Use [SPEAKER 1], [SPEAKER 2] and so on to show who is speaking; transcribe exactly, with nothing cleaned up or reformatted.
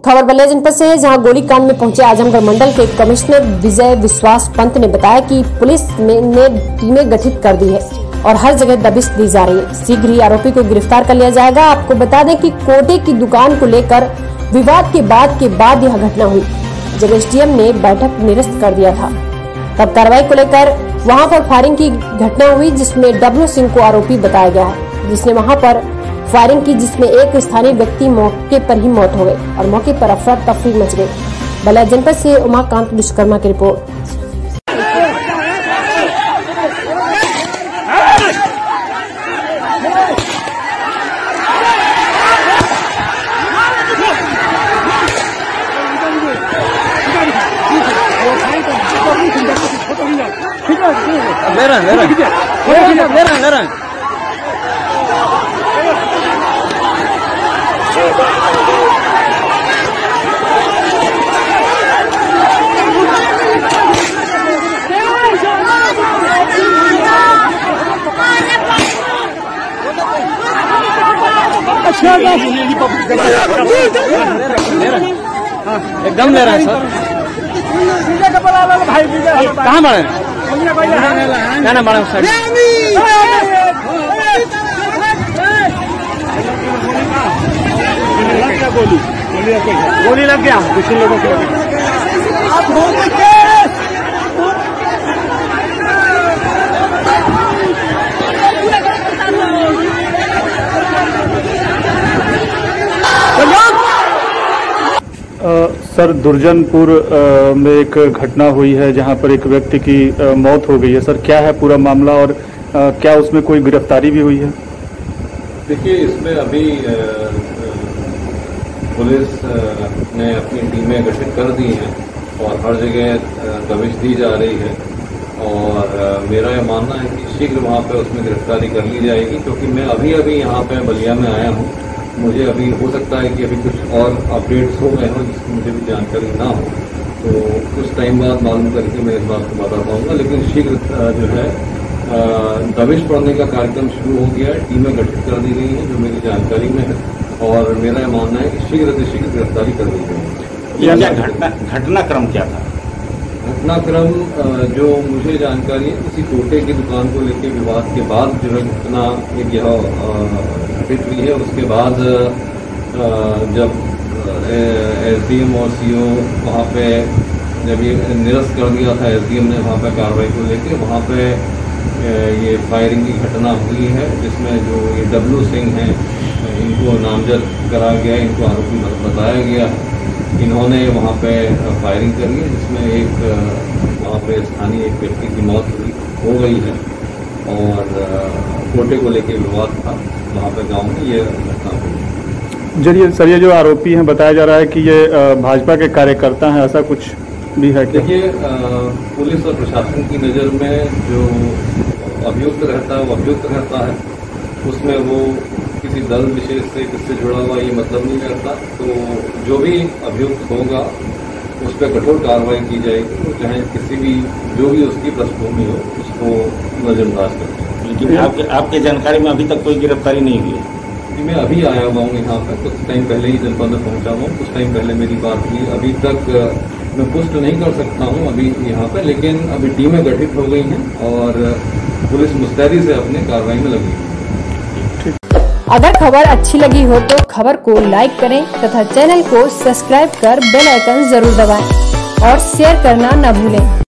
[SPEAKER 1] खबर बलिया जनपद से है, जहां गोलीकांड में पहुंचे आजमगढ़ मंडल के कमिश्नर विजय विश्वास पंत ने बताया कि पुलिस ने टीमें गठित कर दी है और हर जगह दबिश दी जा रही है। शीघ्र ही आरोपी को गिरफ्तार कर लिया जाएगा। आपको बता दें कि कोटे की दुकान को लेकर विवाद के बाद के बाद यह घटना हुई, जब एसडीएम ने बैठक निरस्त कर दिया था। तब कार्रवाई को लेकर वहां पर फायरिंग की घटना हुई, जिसमें डब्लू सिंह को आरोपी बताया गया है, जिसने वहां पर फायरिंग की, जिसमें एक स्थानीय व्यक्ति मौके पर ही मौत हो गई और मौके पर अफरा तफरी मच गई। बलिया जनपद से उमाकांत विश्वकर्मा की रिपोर्ट।
[SPEAKER 2] ले रहा ले रहा ले रहा ले रहा एकदम ले रहा है सर। कहाँ बढ़े क्या ना बढ़े सर? गोली गोली लग गया किसी लोगों को।
[SPEAKER 3] सर, दुर्जनपुर में एक घटना हुई है जहां पर एक व्यक्ति की मौत हो गई है। सर, क्या है पूरा मामला और क्या उसमें कोई गिरफ्तारी भी हुई है?
[SPEAKER 4] देखिए, इसमें अभी पुलिस ने अपनी टीमें गठित कर दी हैं और हर जगह दबिश दी जा रही है और मेरा यह मानना है कि शीघ्र वहाँ पे उसमें गिरफ्तारी कर ली जाएगी, क्योंकि मैं अभी अभी यहाँ पे बलिया में आया हूँ। मुझे अभी हो सकता है कि अभी कुछ और अपडेट्स हो गए हों जिसकी मुझे भी जानकारी ना हो, तो कुछ टाइम बाद मालूम करके मैं इस बात को बता पाऊंगा। लेकिन शीघ्र जो है दबिश पड़ने का कार्यक्रम शुरू हो गया है, टीमें गठित कर दी गई हैं जो मेरी जानकारी में है और मेरा यह मानना है कि शीघ्र से शीघ्र गिरफ्तारी कर ली जाएगी।
[SPEAKER 2] घटना घटनाक्रम क्या था?
[SPEAKER 4] घटनाक्रम जो मुझे जानकारी है, किसी कोटे की दुकान को लेकर विवाद के बाद जो है घटना एक यह घटित हुई है। उसके बाद जब एसडीएम और सीओ वहाँ पे जब ये निरस्त कर दिया था एसडीएम ने वहाँ पे कार्रवाई को लेकर, वहाँ पे ये फायरिंग की घटना हुई है, जिसमें जो ये डब्लू सिंह हैं इनको नामजद करा गया, इनको आरोपी बताया गया। इन्होंने वहाँ पे फायरिंग करी है, जिसमें एक वहाँ पे स्थानीय एक व्यक्ति की मौत हुई हो गई है और कोटे को लेकर विवाद था वहाँ पे गांव में ये घटना हुई।
[SPEAKER 3] जरिए सर, ये जो आरोपी हैं बताया जा रहा है कि ये भाजपा के कार्यकर्ता हैं, ऐसा कुछ भी है क्या?
[SPEAKER 4] देखिए, पुलिस और प्रशासन की नज़र में जो अभियुक्त रहता है वो अभियुक्त रहता है, उसमें वो किसी दल विशेष से किससे जुड़ा हुआ ये मतलब नहीं रहता। तो जो भी अभियुक्त होगा उस पर कठोर कार्रवाई की जाएगी, तो चाहे किसी भी जो भी उसकी पृष्ठभूमि हो उसको नजरअंदाज करते हैं।
[SPEAKER 2] लेकिन आपके आपके जानकारी में अभी तक कोई गिरफ्तारी नहीं हुई है?
[SPEAKER 4] मैं अभी आया हुआ हूँ यहाँ पर, कुछ टाइम पहले ही जनपद में पहुँचा हुआ हूँ, कुछ टाइम पहले मेरी बात हुई। अभी तक मैं पुष्ट नहीं कर सकता हूँ अभी यहाँ पर, लेकिन अभी टीमें गठित हो गई हैं और पुलिस मुस्तैदी से अपने कार्रवाई में लगी है।
[SPEAKER 1] अगर खबर अच्छी लगी हो तो खबर को लाइक करें तथा चैनल को सब्सक्राइब कर बेल आइकन जरूर दबाएं और शेयर करना न भूलें।